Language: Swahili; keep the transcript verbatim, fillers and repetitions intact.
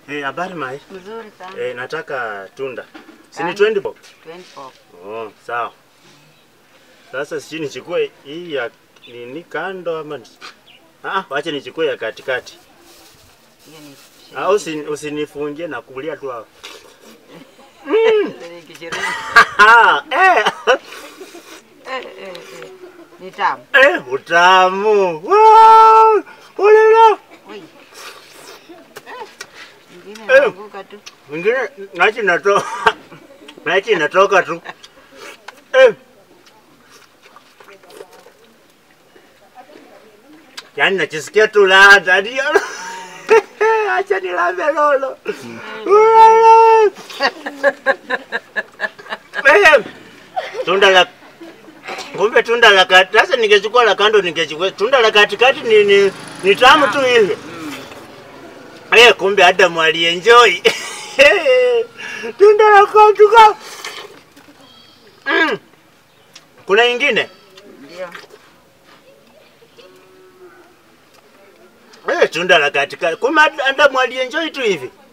Eh, habari mai? Mzuri sana. Eh, nataka tunda. Si ni twenty bob? twenty bob. Oh, sawa. Sasa sisi nichukue hii ya nini kando ama ah, wacha nichukue ya katikati. Hiyo ni. Ah, usi usinifungie na kulia tu hapo. Mm. eh. Eh eh. Ni tamu. Eh, utamu. Wow! Ulala. Oi. Ngine naanguka tu. Ngine nachi natoka. Nachi natoka tu. Eh. Yaani nachisikia tu ladha ndio. Acha nilambe lolo. Wewe. Tunda la kumbe tunda la kati sasa ningechukua la kando ningechukua tunda la katikati ni ni, ni tamu tu hivi. Eh, kumbe Adam alienjoy. Tunda la kati ka. Mm. Kuna nyingine? Ndio. Eh, tunda la katikati. Kumbe Adam alienjoy tu hivi.